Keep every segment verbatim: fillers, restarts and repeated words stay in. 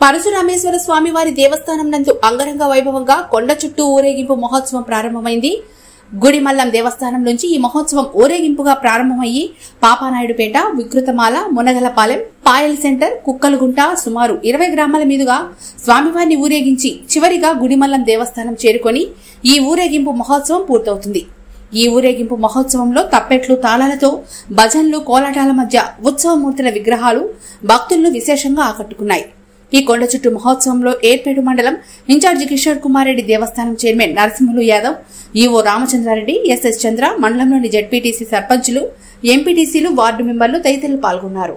పరశురామేశ్వర స్వామివారి దేవస్థానం నందు అంగరంగ వైభవంగా కొండ చుట్టూ ఊరేగింపు మహోత్సవం ప్రారంభమైంది. గుడిమల్లం దేవస్థానం నుంచి ఈ మహోత్సవం ఊరేగింపుగా ప్రారంభమయ్యి పాపానాయుడుపేట, వికృతమాల, మునగలపాలెం, పాయల్ సెంటర్, కుక్కలగుంట సుమారు ఇరవై గ్రామాల మీదుగా స్వామివారిని ఊరేగించి చివరిగా గుడిమల్లం దేవస్థానం చేరుకొని ఈ ఊరేగింపు మహోత్సవం పూర్తవుతుంది. ఈ ఊరేగింపు మహోత్సవంలో తప్పెట్లు, తాళాలతో భజన్లు, కోలాటాల మధ్య ఉత్సవమూర్తుల విగ్రహాలు భక్తులను విశేషంగా ఆకట్టుకున్నాయి. ఈ కొండ చుట్టూ మహోత్సవంలో ఏర్పేడు మండలం ఇన్ఛార్జి కిషోర్ కుమార్ రెడ్డి, దేవస్థానం chairman Narasimhulu Yadav, EO Ramachandra Reddy, SS Chandra, మండలంలోని జెడ్పీటీసీ సర్పంచులు, ఎంపీటీసీలు, వార్డు మెంబర్లు తదితరులు పాల్గొన్నారు.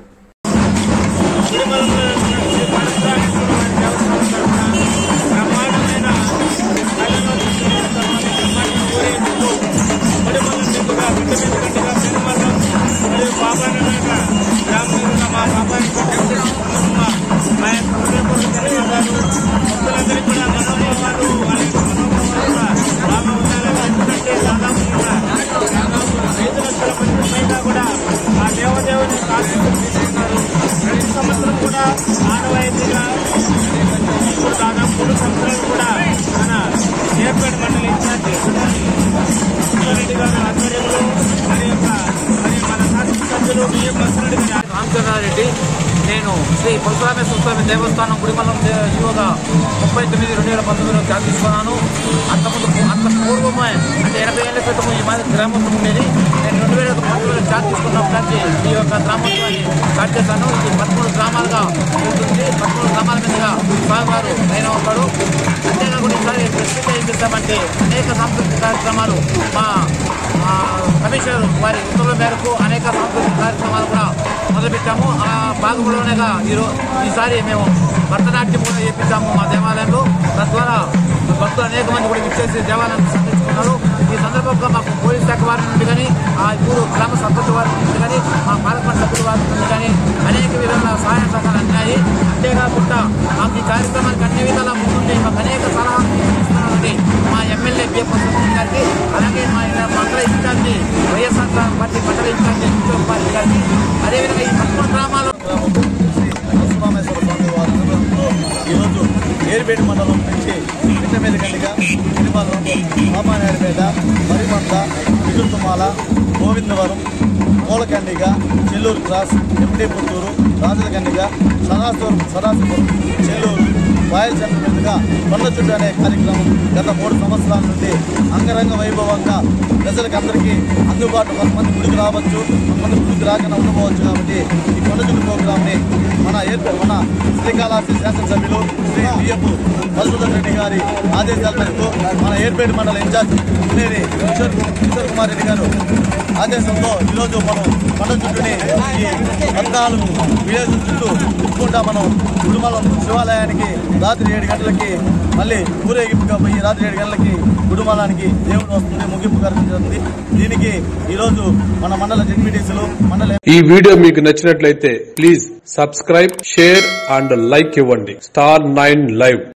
రామచంద్రారెడ్డి, నేను శ్రీ పరశురామేశ్వర స్వామి దేవస్థానం గుడిమల్లం ఈవోగా ముప్పై తొమ్మిది రెండు వేల పంతొమ్మిదిలో ఛార్జ్ తీసుకున్నాను. అంతకుముందు అంత పూర్వమే అంటే ఎనభై ఏళ్ల క్రితం ఈ మాది గ్రామోత్సవం ఉండేది. నేను రెండు వేల పంతొమ్మిదిలో ఛార్జ్ తీసుకున్నప్పటి నుంచి ఈ యొక్క గ్రామోత్సవాన్ని స్టార్ట్ చేశాను. ఇది పదమూడు గ్రామాలుగా ఉంటుంది. పదమూడు గ్రామాల మీదుగా స్వామివారు లైన్ అవుతాడు. అంతేకాకుండా ఈసారి ప్రసిద్ధి ఏం చేస్తామంటే అనేక సాంస్కృతిక కార్యక్రమాలు మా కమిషనర్ వారి ఉత్తర్వుల మేరకు అనేక సాంస్కృతిక కార్యక్రమాలు కూడా మొదలుపెట్టాము. ఆ భాగంలోనేగా ఈరోజు ఈసారి మేము భరతనాట్యం కూడా చేపించాము మా దేవాలయంలో. తద్వారా భక్తులు అనేక మంది కూడా విచ్చేసి దేవాలయాన్ని సందర్శించుకున్నారు. ఈ సందర్భంగా మాకు పోలీస్ శాఖ వారి నుండి కానీ, ఆ ఊరు గ్రామ సర్పంచ్ వారి నుండి కానీ, మా పాలకమండలి సభ్యుల వారి నుండి కానీ అనేక విధంగా సహాయ సహకారాలు అందినాయి. అంతేకాకుండా మాకు ఈ కార్యక్రమానికి అన్ని విధాలా ముందుండి మాకు అనేక సలహాలు ఇస్తున్నారండి మా ఎమ్మెల్యే బిఎఫ్ గారికి, అలాగే మా మండల ఇన్ఛార్జి వైఎస్ఆర్ పార్టీ మండల ఇన్ఛార్జి కిషోర్ పార్టీ గారికి, అదేవిధంగా ఈ పదమూడు గ్రామాల్లో పరశురామేశ్వర స్వామి వారి అనుగ్రహంతో ఈరోజు ఏర్పేడు మండలం నుంచి Pittameda Gandiga, Tirumalam, Papanaidupeta, Marimanda, Vikruthamala, Govindavaram, Moolakandiga, Chelluru cross, MT Puttur, Rajulakandiga, Sadasivaram, Sadasivaram, Chelluru, Payal centre మీదుగా కొండ చుట్టూ అనే కార్యక్రమం గత మూడు సంవత్సరాల నుండి అంగరంగ వైభవంగా ప్రజలకు అందరికీ అందుబాటు. కొంతమంది గుడికి రావచ్చు, కొంతమంది గుడికి రాకుండా ఉండవచ్చు. కాబట్టి ఈ కొండ చుట్టూ ప్రోగ్రామ్ని మన ఏర్పాటు మన శ్రీకాళహస్తి శాసనసభ్యులు శ్రీ బిఎఫ్ మధుసూదన్ రెడ్డి గారి ఆదేశాల మేరకు మన ఏర్పేడు మండల ఇన్ఛార్జ్ ఇంజనీరి కిషోర్ కిషోర్ కుమార్ రెడ్డి గారు ఆదేశంతో ఈరోజు మనం కొండ చుట్టూని ఈ పద్నాలుగు విలేజ్ చుట్టూ తిప్పుకుంటా మనం గుడిమల్లం శివాలయానికి రాత్రి ఏడు గంటలకి మళ్ళీ ఊరేగింపుగా పోయి రాత్రి ఏడు గంటలకి గుడిమలానికి దేవుడు వస్తుంది, ముగింపు జరుగుతుంది. దీనికి ఈరోజు మన మండల జెడ్పీటీసీలు మండల ఈ వీడియో మీకు నచ్చినట్లయితే please subscribe, share and like ఇవ్వండి. Star nine live.